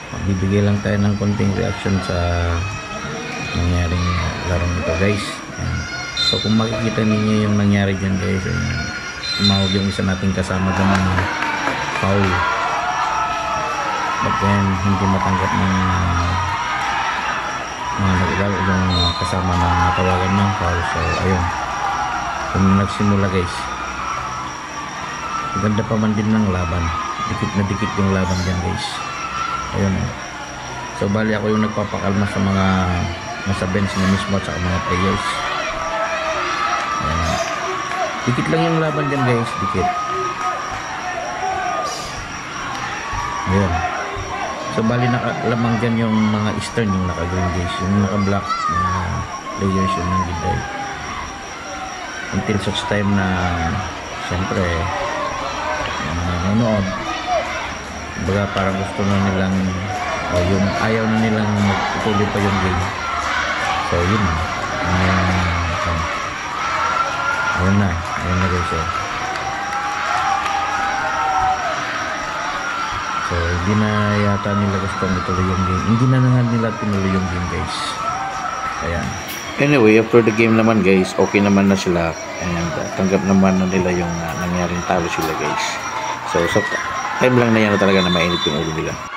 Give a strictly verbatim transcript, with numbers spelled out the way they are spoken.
Magbibigay lang tayo ng konting reaction sa nangyaring larong ito guys. Ayan. So kung makikita ninyo yung nangyari dyan guys, tumawag yung isa nating kasama dyan ng foul, but then hindi matanggap ng uh, mga naglalaro yung uh, kasama na natawagan ng foul. So ayun, kung nagsimula guys, ganda pa man din ng laban, dikit na dikit yung laban dyan guys. Ayun, so bali ako yung nagpapakalma sa mga nasa bench na mismo at sa mga players. Ayan. Dikit lang yung laban dyan guys, dikit. Ayan. So bali nakalamang dyan yung mga eastern, yung naka-green guys, yung naka-black na players yung ng giday. Until such time na siyempre yung mga nanonood, baga parang gusto na nilang o yung ayaw na nilang magtutuloy pa yung game. So yun na. Ayan, ayun na. Ayun na guys. Oh. So hindi na yata nila gustong ituloy yung game. Hindi na nga nila tinuloy yung game guys. Ayan. Anyway, after the game naman guys, okay naman na sila. And uh, tanggap naman na nila yung uh, nangyaring talo sila guys. So sa time lang na yan na talaga na mainit yung ulo nila.